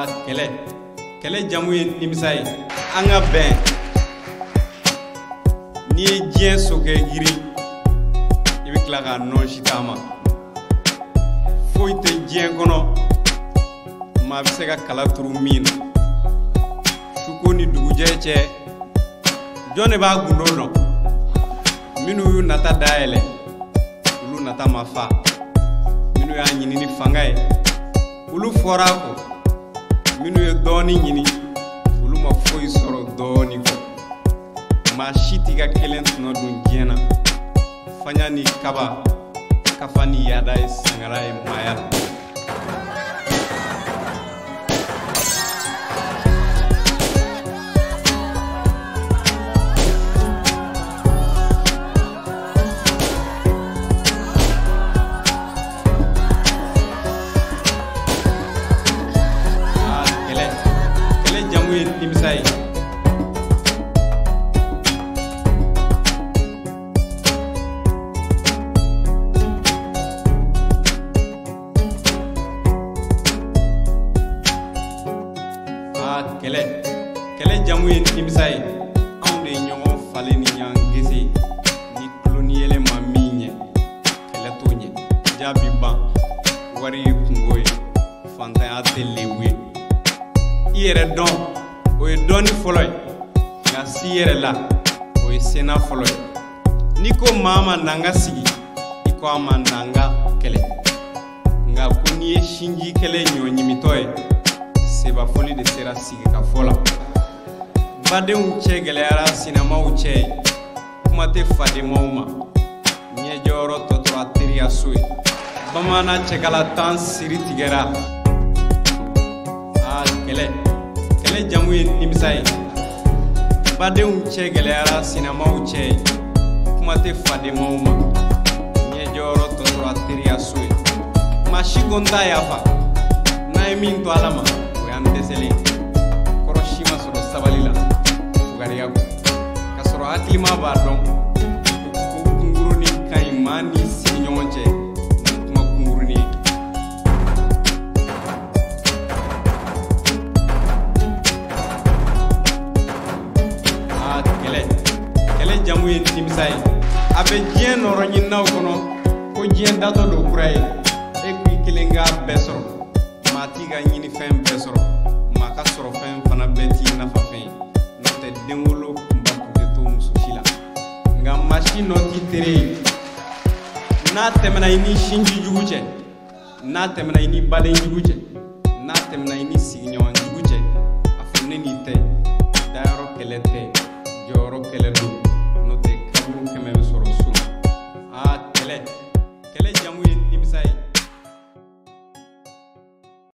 kɛlɛ jamu ye nimisa ye. An ka bɛn. N'i ye diɲɛ sokɛ girin i bɛ tila k'a nɔ si taama ma. Foyi tɛ diɲɛ kɔnɔ maa bɛ se ka kala turu min na. Suko ni dugujɛ cɛ jɔn de b'a gundo dɔn. Minnu y'u nata dayɛlɛ olu nata ma fa. Minnu y'a ɲini ni fanga ye olu fɔra a kɔ. Minnu ye dɔɔni ɲini olu ma foyi sɔrɔ dɔɔni kɔ. Maa si t'i ka kelen tɔnɔ dun diɲɛ na. Fanya ni kaba kafa ni yaada ye sangara ye maaya la. Kɛlɛ jamu ye nimisa ye. Kɛlɛ jamu ye nimisa ye. Anw de ye ɲɔgɔn falen ni ɲan gese ni tulo ni yɛlɛ ma min ɲɛ kɛlɛ t'o ɲɛ. Jaabi ban wari ye kungo ye fantanya tɛ lebu ye. I yɛrɛ dɔn o ye dɔnni fɔlɔ ye nka si yɛrɛ la o ye sena fɔlɔ ye. N'i ko maa ma na n ka sigi i ko a ma na n ka kɛlɛ. Nka ko n'i ye sinji kɛlɛ ɲɔ ɲimitɔ ye seba foli de sera sigi ka fɔ la. Badenw cɛ gɛlɛyara sinamaw cɛ ye kuma tɛ fadenmaw ma. Ɲɛjɔyɔrɔ tɔ tora teriya so ye. Bamaana cɛkala tan siri tigɛra. Kɛlɛ jamu ye nimisa ye. Badenw cɛ gɛlɛyara sinamaw cɛ ye kuma tɛ fadenmaw ma. Ɲɛjɔyɔrɔ tɔ tora teriya so ye. Maa si ko n t'a yafa n'a ye min to Ala ma o y'an dɛsɛlen. Kɔrɔ si ma sɔrɔ sabali la fugariya kɔ. Ka sɔrɔ hakilima b'a dɔn ko kunkurunin ka ɲi maa ni sigiɲɔgɔn cɛ ni kuma kunkurunin ye. Kɛlɛ jamu ye nimisa ye. A bɛ diɲɛ nɔrɔ ɲininaw kɔnɔ ko diɲɛ datɔ don kura ye. E ko i kelen k'a bɛɛ sɔrɔ. Maa t'i ka ɲinifɛn bɛɛ sɔrɔ. Maa ka sɔrɔ fɛn fana bɛɛ t'i nafa fɛn ye. N'o tɛ den wolo kunba tun tɛ to muso si la. Nka maa si nɔ t'i tere ye. N'a tɛmɛna i ni sinji jugu cɛ, n'a tɛmɛna i ni baden jugu cɛ, n'a tɛmɛna i ni sigiɲɔgɔn jugu cɛ, a fɔ ne n'i tɛ dayɔrɔ kɛlɛ tɛ jɔyɔrɔ kɛlɛ don. N'o tɛ kaburu 100 bɛ sɔrɔ so. Kɛlɛ